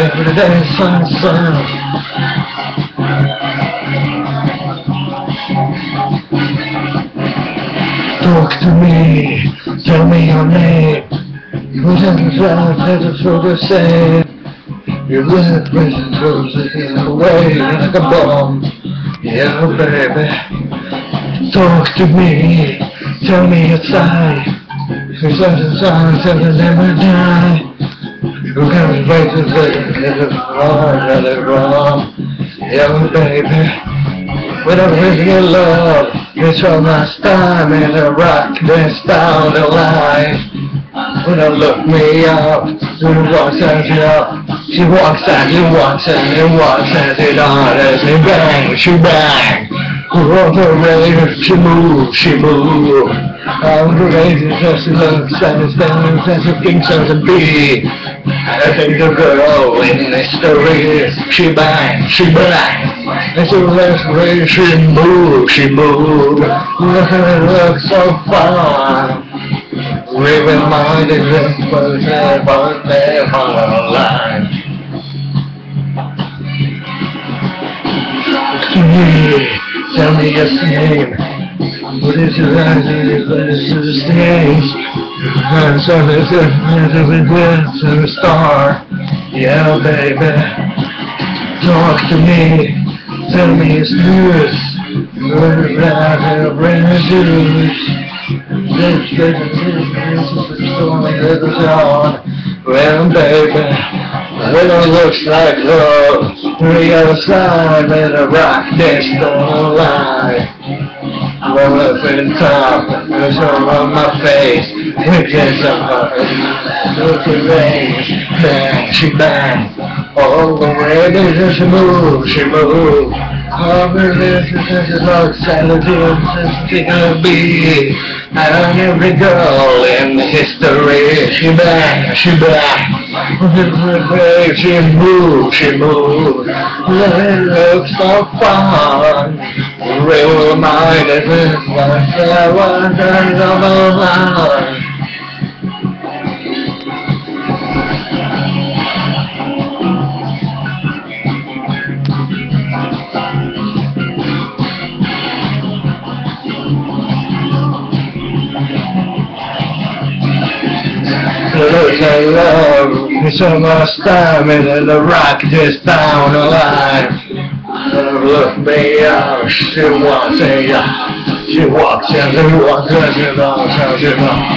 every day, sun. Talk to me, tell me your name. Who's in the cloud, has a sort of say. Your blood pressure goes away like a bomb. Yeah, baby. Talk to me, tell me your side. Who's in the cloud, will never die. Who comes right to the wrong, the wrong. Yeah, baby. When I'm with your love, it's all my time in a rock that's down the line. When I look me up, she walks as it up. She walks as it walks as it walks as it on as it bang, she bang. We're ready, she move, she move. I'm crazy, just looks and it's down as she thinks of the bee. I think the girl in the story is she bang, she bang. And so that's where she move, she move. Look at it, looks so fun. We reminded us was never there on the line. Tell me your name. What is your idea? What is your name? I'm sorry, to the star. Yeah, baby. Talk to me. Tell me it's news. What about bring the juice? This is the story that goes on. Well, baby, it looks like love. The other side of the rock that's don't lie. Well, up in top, it's all on my face. It gets up, look at rain, bang, she bang. All the way, she move, she move. All the this looks and it's gonna be. And every girl in history, she bang, she bang. She move, she move. It looks so fun. Real mind is like I was on the line. Look at love, it's so much time and the rock just down the line. Look me up, she walks and she walks and she walks and she walks and she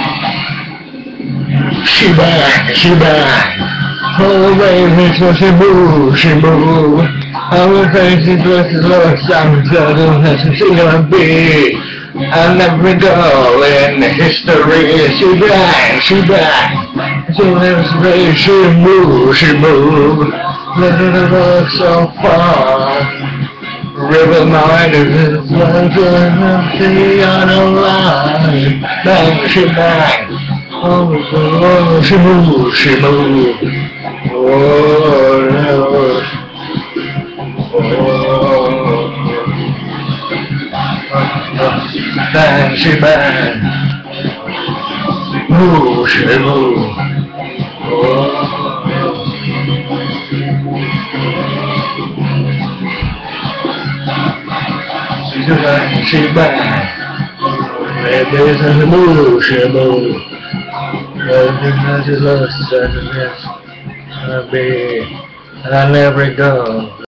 walks. She bang, oh baby, so she move, she move. Our faces look something as she gonna be. And every girl in history, she bang, she bang. She lives way, she move, she move. Let it look so far. River mind is like she on a line. Bang, she bang. Oh, she move, she move. Oh, no. Bang, she bang. Move, she move. She bang, she bang. Baby's in the move, she move. She looks like it's gonna be, and I never go.